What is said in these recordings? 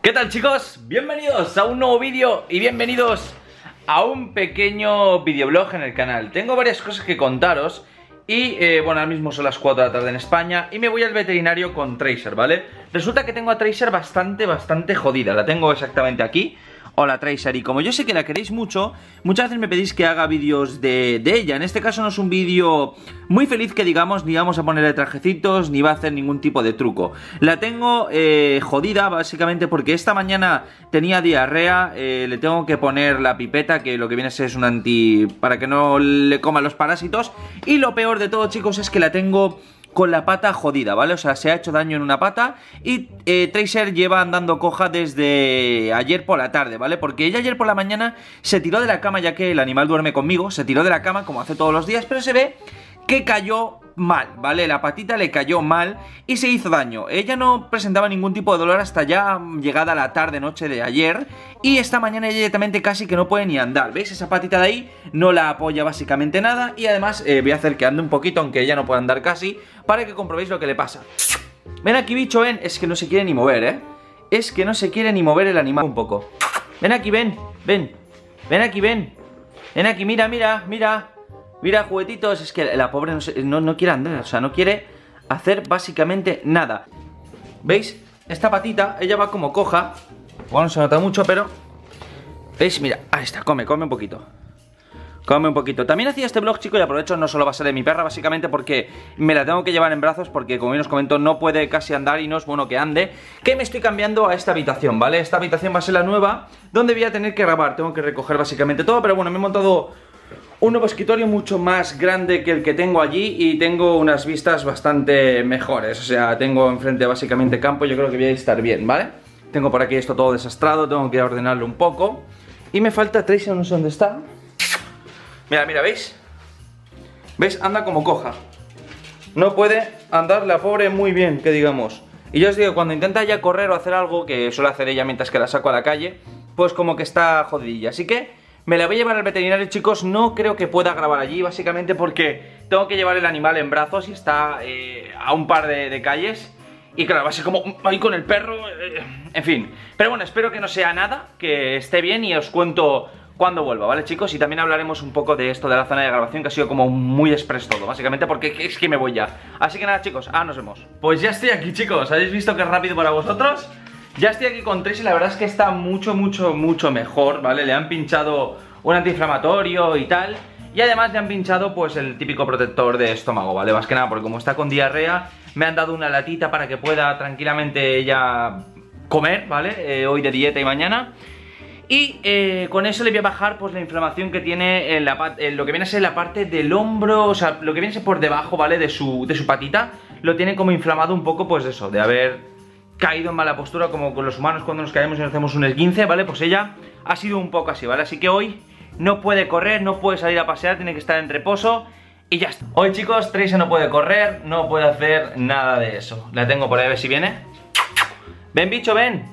¿Qué tal, chicos? Bienvenidos a un nuevo vídeo y bienvenidos a un pequeño videoblog en el canal. Tengo varias cosas que contaros y bueno, ahora mismo son las 4 de la tarde en España y me voy al veterinario con Tracer, ¿vale? Resulta que tengo a Tracer bastante jodida, la tengo exactamente aquí. Hola Tracer, y como yo sé que la queréis mucho, muchas veces me pedís que haga vídeos de ella. En este caso no es un vídeo muy feliz que digamos, ni vamos a ponerle trajecitos, ni va a hacer ningún tipo de truco. La tengo jodida básicamente porque esta mañana tenía diarrea, le tengo que poner la pipeta, que lo que viene a ser es un anti... para que no le coman los parásitos. Y lo peor de todo, chicos, es que la tengo con la pata jodida, ¿vale? O sea, se ha hecho daño en una pata y Tracer lleva andando coja desde ayer por la tarde, ¿vale? Porque ella ayer por la mañana se tiró de la cama, ya que el animal duerme conmigo, se tiró de la cama como hace todos los días, pero se ve que cayó mal, ¿vale? La patita le cayó mal y se hizo daño. Ella no presentaba ningún tipo de dolor hasta ya llegada la tarde-noche de ayer. Y esta mañana ella directamente casi que no puede ni andar. ¿Veis? Esa patita de ahí no la apoya básicamente nada. Y además voy a hacer que ande un poquito, aunque ella no pueda andar casi, para que comprobéis lo que le pasa. Ven aquí, bicho, ven. Es que no se quiere ni mover, ¿eh? Es que no se quiere ni mover el animal un poco. Ven aquí, ven, ven. Ven aquí, ven. Ven aquí, mira, mira, mira. Mira, juguetitos, es que la pobre no quiere andar, o sea, no quiere hacer básicamente nada. ¿Veis? Esta patita, ella va como coja. Bueno, no se nota mucho, pero... ¿Veis? Mira, ahí está, come un poquito. Come un poquito. También hacía este vlog, chicos, y aprovecho, no solo va a ser de mi perra, básicamente porque me la tengo que llevar en brazos, porque como bien os comento, no puede casi andar y no es bueno que ande. Que me estoy cambiando a esta habitación, ¿vale? Esta habitación va a ser la nueva, donde voy a tener que grabar. Tengo que recoger básicamente todo, pero bueno, me he montado un nuevo escritorio mucho más grande que el que tengo allí y tengo unas vistas bastante mejores. O sea, tengo enfrente básicamente campo, yo creo que voy a estar bien, ¿vale? Tengo por aquí esto todo desastrado, tengo que ordenarlo un poco. Y me falta Tracer, no sé dónde está. Mira, mira, ¿veis? ¿Veis? Anda como coja. No puede andar la pobre muy bien, que digamos. Y yo os digo, cuando intenta ya correr o hacer algo, que suele hacer ella mientras que la saco a la calle, pues como que está jodidilla. Así que me la voy a llevar al veterinario, chicos. No creo que pueda grabar allí, básicamente porque tengo que llevar el animal en brazos y está a un par de calles. Y claro, va a ser como ahí con el perro, en fin. Pero bueno, espero que no sea nada, que esté bien y os cuento cuando vuelva, ¿vale, chicos? Y también hablaremos un poco de esto de la zona de grabación, que ha sido como muy express todo, básicamente porque es que me voy ya. Así que nada, chicos, nos vemos. Pues ya estoy aquí, chicos. ¿Habéis visto que es rápido para vosotros? Ya estoy aquí con Tracer y la verdad es que está mucho mejor, ¿vale? Le han pinchado un antiinflamatorio y tal. Y además le han pinchado pues el típico protector de estómago, ¿vale? Más que nada porque como está con diarrea, me han dado una latita para que pueda tranquilamente ella comer, ¿vale? Hoy de dieta y mañana. Y con eso le voy a bajar pues la inflamación que tiene en lo que viene a ser la parte del hombro, o sea, lo que viene a ser por debajo, ¿vale? De su patita. Lo tiene como inflamado un poco, pues eso, de haber caído en mala postura, como con los humanos cuando nos caemos y nos hacemos un esguince, ¿vale? Pues ella ha sido un poco así, ¿vale? Así que hoy no puede correr, no puede salir a pasear, tiene que estar en reposo y ya está. Hoy, chicos, Tracer no puede correr, no puede hacer nada de eso. La tengo por ahí, a ver si viene. Ven, bicho, ven.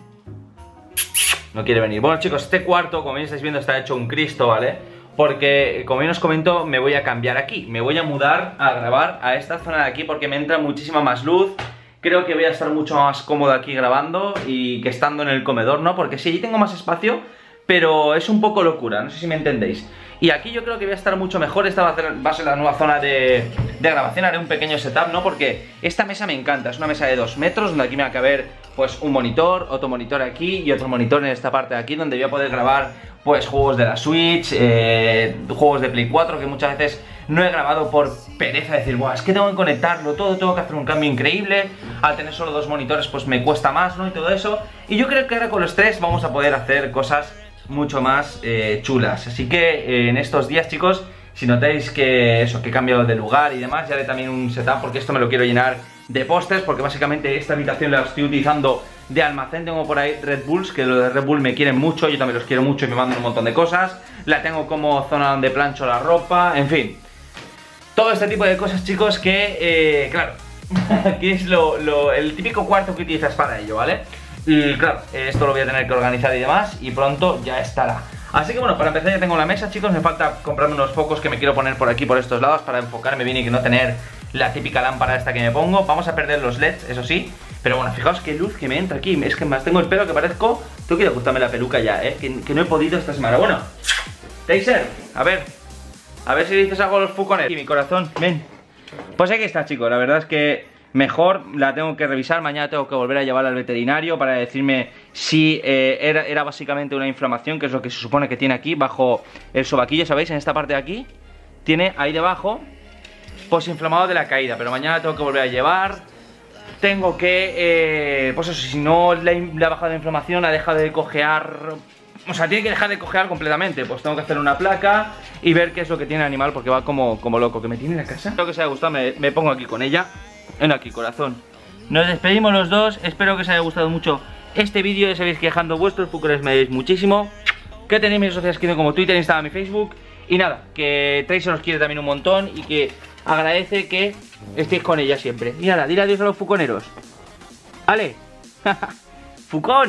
No quiere venir. Bueno, chicos, este cuarto, como bien estáis viendo, está hecho un Cristo, ¿vale? Porque, como bien os comento, me voy a cambiar aquí. Me voy a mudar a grabar a esta zona de aquí porque me entra muchísima más luz. Creo que voy a estar mucho más cómodo aquí grabando y que estando en el comedor, ¿no? Porque sí, allí tengo más espacio, pero es un poco locura, no sé si me entendéis. Y aquí yo creo que voy a estar mucho mejor. Esta va a ser la nueva zona de grabación. Haré un pequeño setup, ¿no? Porque esta mesa me encanta. Es una mesa de 2 metros, donde aquí me va a caber pues un monitor, otro monitor aquí y otro monitor en esta parte de aquí, donde voy a poder grabar pues juegos de la Switch, juegos de Play 4, que muchas veces no he grabado por pereza, decir, buah, es que tengo que conectarlo todo, tengo que hacer un cambio increíble. Al tener solo 2 monitores pues me cuesta más, ¿no? Y todo eso. Y yo creo que ahora con los 3 vamos a poder hacer cosas mucho más chulas. Así que en estos días, chicos, si notáis que eso, que he cambiado de lugar y demás, ya haré también un setup, porque esto me lo quiero llenar de pósters, porque básicamente esta habitación la estoy utilizando de almacén. Tengo por ahí Red Bulls, que los de Red Bull me quieren mucho, yo también los quiero mucho y me mandan un montón de cosas. La tengo como zona donde plancho la ropa, en fin. Todo este tipo de cosas, chicos, que, claro, aquí es el típico cuarto que utilizas para ello, ¿vale? Y claro, esto lo voy a tener que organizar y demás, y pronto ya estará. Así que bueno, para empezar ya tengo la mesa, chicos. Me falta comprarme unos focos que me quiero poner por aquí, por estos lados, para enfocarme bien y que no tener la típica lámpara esta que me pongo. Vamos a perder los LEDs, eso sí, Pero bueno, fijaos qué luz que me entra aquí. Es que más tengo el pelo que parezco... Tengo que ir a ajustarme la peluca ya, que no he podido esta semana. Bueno, Taser, a ver si dices algo a los fuconeros. Y mi corazón, ven. Pues aquí está, chicos, la verdad es que mejor la tengo que revisar. Mañana tengo que volver a llevarla al veterinario para decirme si era básicamente una inflamación, que es lo que se supone que tiene aquí, bajo el sobaquillo, ¿sabéis? En esta parte de aquí, tiene ahí debajo, pues inflamado de la caída. Pero mañana tengo que volver a llevar. Tengo que, pues eso, si no le ha bajado la inflamación, ha dejado de cojear. O sea, tiene que dejar de cojear completamente. Pues tengo que hacer una placa y ver qué es lo que tiene el animal, porque va como loco. Que me tiene en la casa. Espero que os haya gustado, me pongo aquí con ella. Ven aquí, corazón. Nos despedimos los dos. Espero que os haya gustado mucho este vídeo. Ya sabéis que dejando vuestros fucones me veis muchísimo. Que tenéis mis redes sociales que como Twitter, Instagram y Facebook. Y nada, que Tracer os quiere también un montón y que agradece que estéis con ella siempre. Y nada, dile adiós a los fuconeros. ¿Vale? ¡Fucón!